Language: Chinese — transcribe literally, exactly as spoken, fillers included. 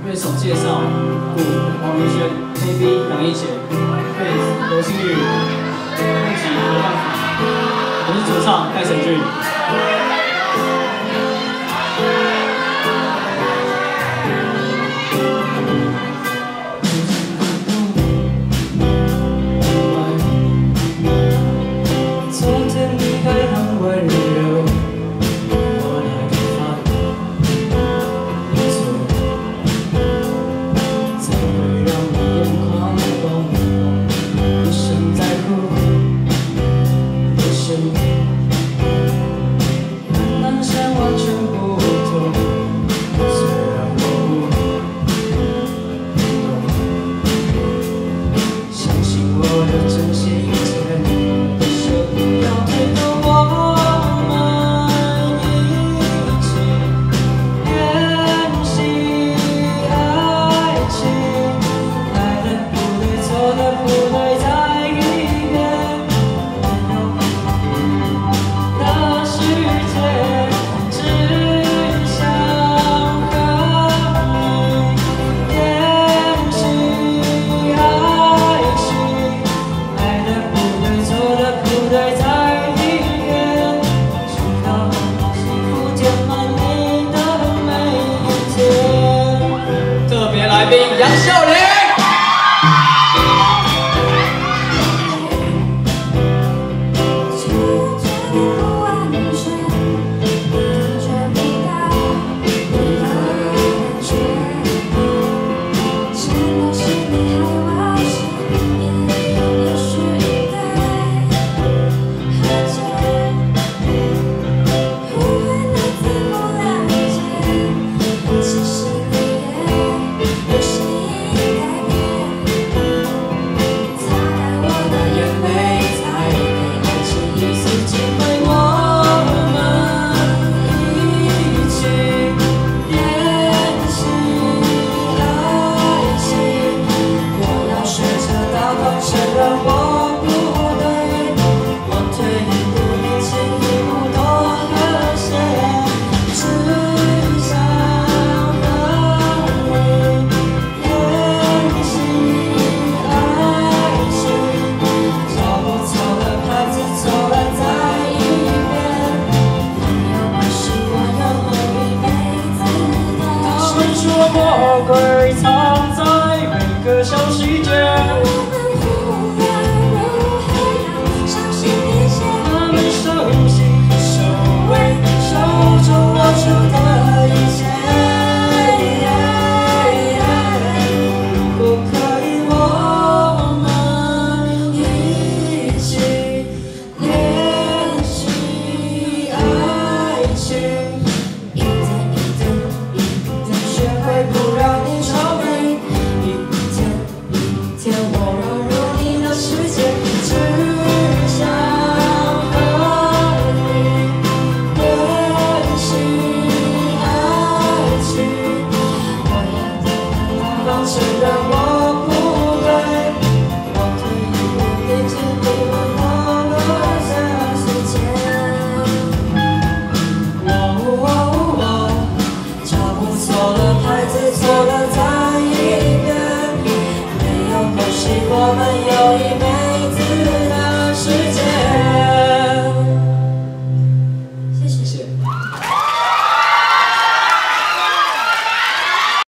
乐手介绍：鼓王如轩 ，A B 杨一杰，贝斯罗新宇，木吉罗汉甫，我是主唱戴成俊。 杨秀玲。 魔鬼藏在每个小细节。他们熟悉、守卫、守着我出的一切。如果可以，我们一起练习爱情。 不让你愁眉，一天一天我融入你的世界，只想和你练习爱情。我要的方承认我。